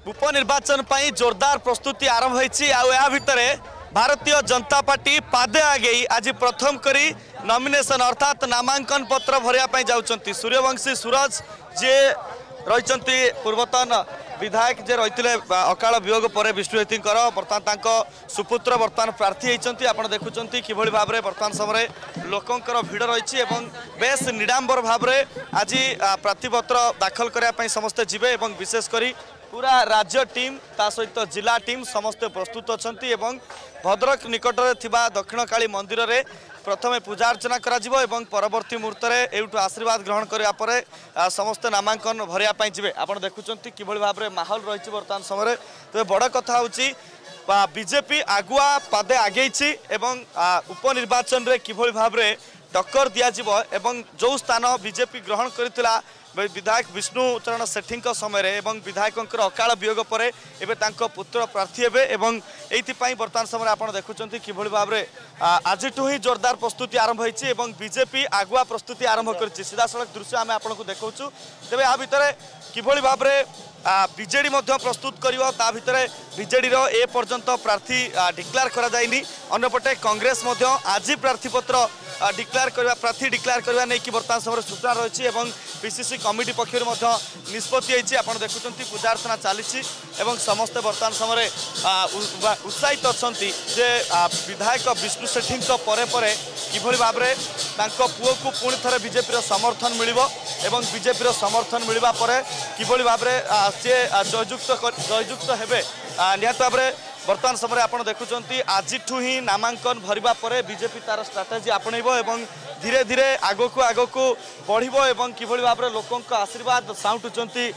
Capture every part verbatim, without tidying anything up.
उपनिर्वाचन पर जोरदार प्रस्तुति आरंभ होती भितर भारतीय जनता पार्टी पादे आगे आज प्रथम करी नॉमिनेशन अर्थात नामांकन पत्र भरिया जाउछंती। सूर्यवंशी सूरज जे रही पूर्वतन विधायक जे रही अकाल वियोग पर विष्णुहेती बर्तमान सुपुत्र बर्तमान प्रार्थी होती। आप देखुं कि भाव में बर्तमान समय लोकंर भिड़ रही बेस निडांबर भाव में आज प्रार्थीपत्र दाखल करने समस्ते जीवे और विशेषकर पूरा राज्य टीम ता सहित जिला टीम समस्ते प्रस्तुत अच्छा। भद्रक निकट में दक्षिण काली मंदिर में प्रथम पूजा अर्चना करा एवं परवर्ती मुहूर्त में एठू आशीर्वाद ग्रहण करापर समस्त नामांकन भरिया जी। आप देखुं कि भाव में माहौल रही बर्तमान समय तो बड़ कथा हूँ बीजेपी आगुआ पादे आगे उपनिर्वाचन में किभली भाव में टक्कर दिज्व एवं जो स्थान बीजेपी ग्रहण करथिला विधायक विष्णुचरण सेठी समय एवं विधायक अकाल वियोग पर एवं पुत्र प्रार्थी हे एवं ये बर्तमान समय आप देखुं कि भाव में आज ही जोरदार प्रस्तुति आरंभ होती बीजेपी आगुआ प्रस्तुति आरंभ कर सीधा सड़क दृश्य आम आपको देखा तेज आ भितर किभली भाव में बीजेडी प्रस्तुत कर भितर बीजेडी ए पर्यंत प्रार्थी डिक्लेयर कराइनी अंपटे कांग्रेस आज प्रार्थीपत्र डिक्लेयर करवा प्रार्थी डिक्लेयर करवा नहीं कि बर्तमान समय सूचना रही पीसीसी कमिटी पक्षर निष्पत्ति आप देखुं पूजा अर्चना चली समस्ते बर्तमान समय उत्साहित अच्छा जे विधायक विष्णु सेठी परे परे किभली भाव में पुओ को पुणी थे बीजेपी समर्थन मिल बीजेपी समर्थन मिलवा पर किभली भाव में सी जययुक्त जययुक्त हेबे निहत भाव में बर्तमान समय आप देखुं आज ही नामांकन भरवा पर बीजेपी तार स्ट्राटेजी आपणब और धीरे धीरे आग को आग को बढ़ किभली भाव में लोकों आशीर्वाद साउंटुंट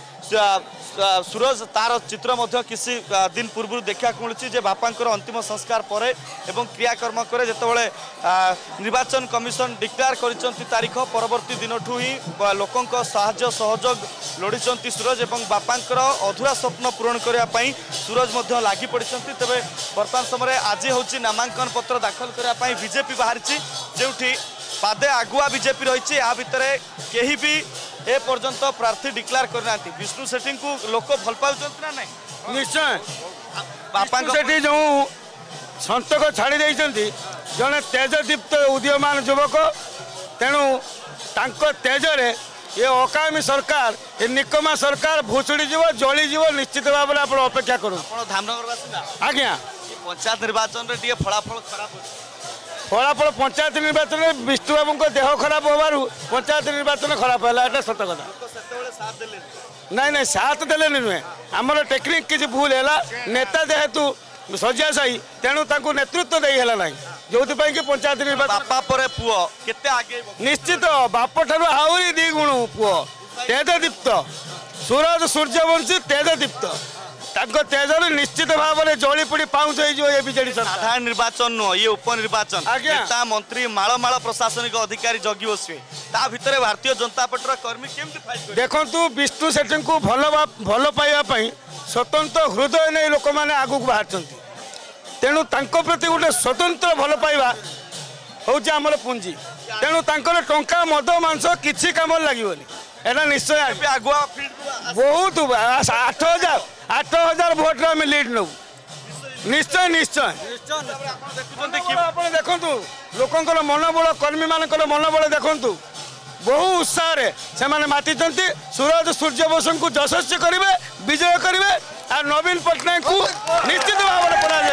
सूरज तार चित्र किसी दिन पूर्व देखा मिलूँ बापांकर अंतिम संस्कार पर एवं क्रियाकर्म करे जितेबाला निर्वाचन कमिशन डिक्लेयर कर तारीख परवर्ती दिन ठू ही लोकों साहाय्य सहयोग लोड़ी सूरज और बापांकर अधूरा स्वप्न पूरण करने सूरज लगी पड़ी। तेज बर्तमान समय आज हूँ नामांकन पत्र दाखल करने बीजेपी बाहरी जो पादे आगुआ बीजेपी रही आ भितर कहीं भी ए पर्यंत प्रार्थी डिक्लेयर करना विष्णु सेठी को लोक भल पाँच ना नहीं निश्चय बापा सेठी जो संतक छाड़ी जड़े तेजदीप्त उदीयमान युवक तेणु तेजरे ये अकामी सरकार ये निकमा सरकार भुसुड़ी जीव जली जीव निश्चित भाव में आप अपेक्षा करूँ धामनगर आज्ञा पंचायत निर्वाचन में फलाफल खराब फलाफल पंचायत निर्वाचन में विष्णु बाबू को देह खराब होबार पंचायत निर्वाचन खराब है ये सत कथा नाई ना साथ देले नुहे आमर टेक्निक किसी भूल है नेता जेहेतु शଯ୍याशायी तेणु ताकू नेतृत्व देला ना जो कि पंचायत निर्वाचन बापा पर पुओ केते आगे निश्चित बाप ठार आहरी दी गुण पुओ तेजदीप्त सूरज सूर्यवंशी तेजदीप्त तेजर निश्चित भाव में जली पड़ी पाउच हो बीजेडी साधारण निर्वाचन नुह ये उपनिर्वाचन नेता मंत्री माल माल प्रशासनिक अधिकारी जगी बसवे ता भितर भारतीय जनता पार्टी कर्मी केमती देखु विष्णु सेठी को भल भल पाइबापी स्वतंत्र हृदय नहीं लोक मैंने आगू बाहर तेणु प्रति गोटे स्वतंत्र भल पाइबा हूँ आमर पुंजी तेणु टंका मद मांस किसी कम लगे एटा निश्चय आगुआ बहुत आठ हजार आठ हजार भोट आम लीड नौ निश्चय निश्चय देखु लोकंर मनोबल कर्मी मान मनोबल देखु बहु उत्साह से माति सूरज सूर्यवंशी को यशस्वी करेंगे विजय करेंगे और नवीन पट्टनायक को निश्चित भाव में